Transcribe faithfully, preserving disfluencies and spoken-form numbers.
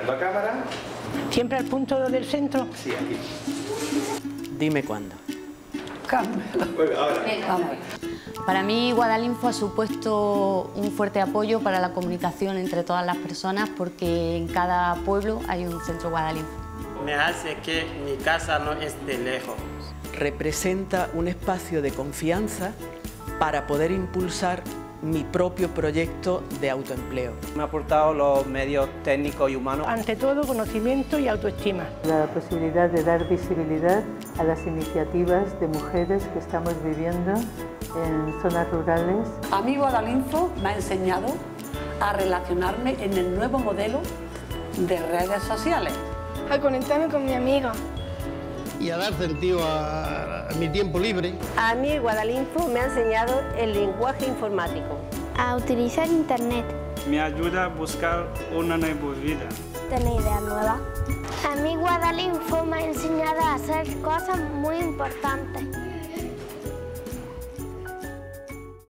Girando a cámara. ¿Siempre al punto del centro? Sí, aquí. Dime cuándo. Cámbialo. Bueno, ahora. Vamos. Para mí, Guadalinfo ha supuesto un fuerte apoyo para la comunicación entre todas las personas porque en cada pueblo hay un centro Guadalinfo. Me hace que mi casa no esté lejos. Representa un espacio de confianza para poder impulsar mi propio proyecto de autoempleo. Me ha aportado los medios técnicos y humanos. Ante todo, conocimiento y autoestima. La posibilidad de dar visibilidad a las iniciativas de mujeres que estamos viviendo en zonas rurales. A mí Guadalinfo me ha enseñado a relacionarme en el nuevo modelo de redes sociales. A conectarme con mi amiga. Y a dar sentido a, a mi tiempo libre. A mí Guadalinfo me ha enseñado el lenguaje informático. A utilizar internet. Me ayuda a buscar una nueva vida. Tener ideas nuevas. A mí Guadalinfo me ha enseñado a hacer cosas muy importantes.